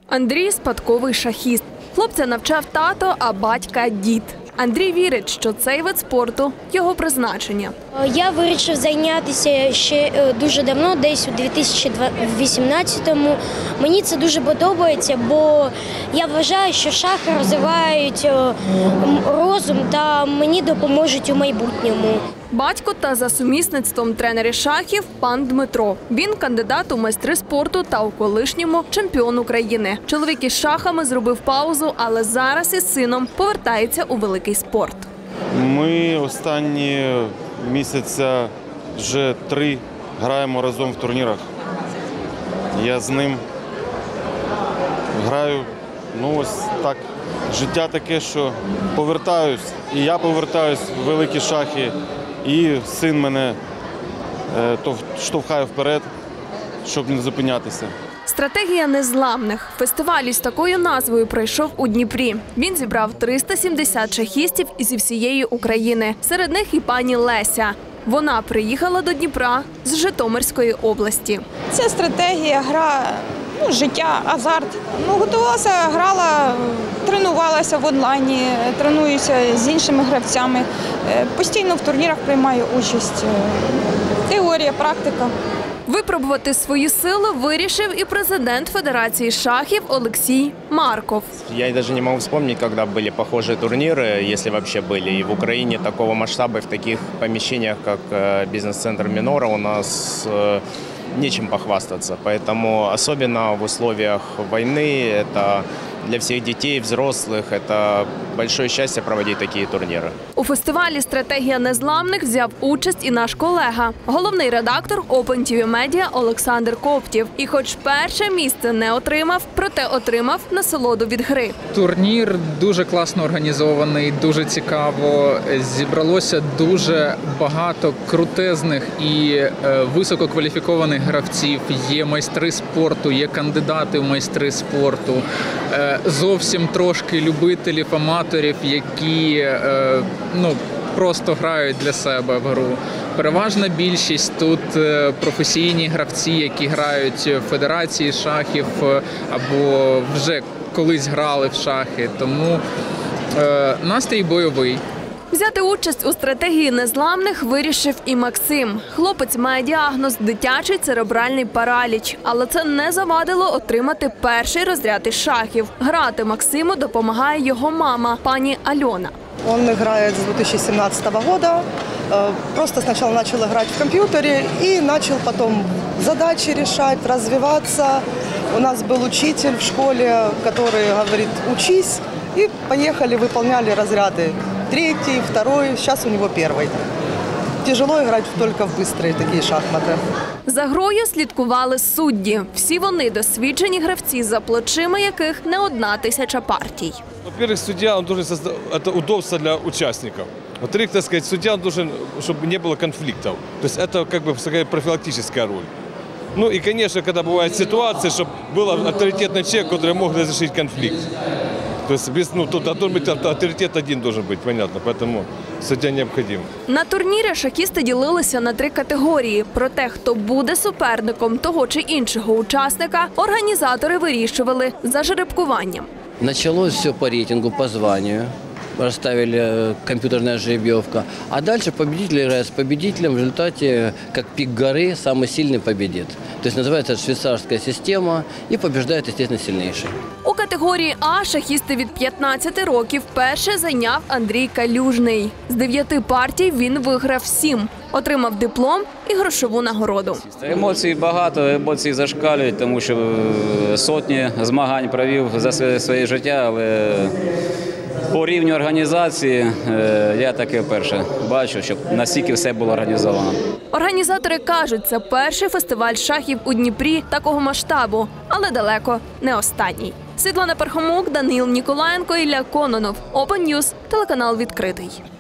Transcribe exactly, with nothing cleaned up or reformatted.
Андрій – спадковий шахіст. Хлопця навчав тато, а батька – дід. Андрій вірить, що цей вид спорту – його призначення. Я вирішив зайнятися ще дуже давно, десь у дві тисячі вісімнадцятому. Мені це дуже подобається, бо я вважаю, що шахи розвивають розум та мені допоможуть у майбутньому. Батько та за сумісництвом тренер шахів пан Дмитро. Він кандидат у майстри спорту та у колишньому чемпіон України. Чоловік із шахами зробив паузу, але зараз із сином повертається у великий спорт. Ми останні місяця вже три граємо разом в турнірах. Я з ним граю, ну ось так. Життя таке, що повертаюсь, і я повертаюсь в великі шахи, і син мене е, штовхає вперед, щоб не зупинятися. Стратегія незламних. Фестиваль із такою назвою пройшов у Дніпрі. Він зібрав триста сімдесят шахістів зі всієї України. Серед них і пані Леся. Вона приїхала до Дніпра з Житомирської області. Це стратегія, гра, ну, життя, азарт. Ну, готувалася, грала, тренувалася в онлайні, тренуюся з іншими гравцями. Постійно в турнірах приймаю участь. Теорія, практика. Випробувати свої сили вирішив і президент Федерації шахів Олексій Марков. Я даже не могу вспомнить, когда были похожие турниры, если вообще были. И в Украине такого масштаба, в таких помещениях, как бизнес-центр Минора, у нас нечем похвастаться. Поэтому особенно в условиях войны, это для всех детей, взрослых, это большое счастье проводить такие турниры. У фестивалі «Стратегія незламних» взяв участь і наш колега, головний редактор Open ті ві Media Олександр Коптів. І хоч перше місце не отримав, проте отримав насолоду від гри. Турнір дуже класно організований, дуже цікаво. Зібралося дуже багато крутезних і висококваліфікованих гравців. Є майстри спорту, є кандидати в майстри спорту. Зовсім трошки любителів, аматорів, які ну, просто грають для себе в гру. Переважна більшість тут професійні гравці, які грають в Федерації шахів або вже колись грали в шахи, тому настрій бойовий. Взяти участь у стратегії незламних вирішив і Максим. Хлопець має діагноз – дитячий церебральний параліч. Але це не завадило отримати перший розряд із шахів. Грати Максиму допомагає його мама, пані Альона. Он играет с две тысячи семнадцатого года. Просто сначала начал играть в компьютере и начал потом задачи решать, развиваться. У нас был учитель в школе, который говорит «учись». И поехали, выполняли разряды. Третий, второй, сейчас у него первый. Тяжело играть только в быстрые такие шахматы. За грою слідкували судді. Всі вони досвідчені гравці, за плечима яких не одна тисяча партій. Во-первых, судья, он должен создать это удобство для участников. Во-вторых, так сказать, судья он должен, чтобы не было конфликтов. То есть это как бы такая профилактическая роль. Ну и, конечно, когда бывают ситуации, чтобы был авторитетный человек, который мог разрешить конфликт. То есть, без, ну, тут авторитет один должен быть, понятно, поэтому судья необходим. На турнірі шахісти ділилися на три категорії. Про те, хто буде суперником того чи іншого учасника, організатори вирішували за жеребкуванням. Началось все по рейтингу, по званию. Расставили компьютерная жеребьевка. А дальше победитель играет с победителем. В результате, как пик горы, самый сильный победит. То есть называется это швейцарская система и побеждает, естественно, сильнейший. У категорії А шахісти від п'ятнадцяти років перше зайняв Андрій Калюжний. З дев'яти партій він виграв сім. Отримав диплом і грошову нагороду. Емоцій багато, емоції зашкалюють, тому що сотні змагань провів за своє життя, але по рівню організації я таке вперше бачу, щоб настільки все було організовано. Організатори кажуть, це перший фестиваль шахів у Дніпрі такого масштабу, але далеко не останній. Світлана Пархомук, Данил Ніколаєнко, Ілля Кононов. Open News, телеканал «Відкритий».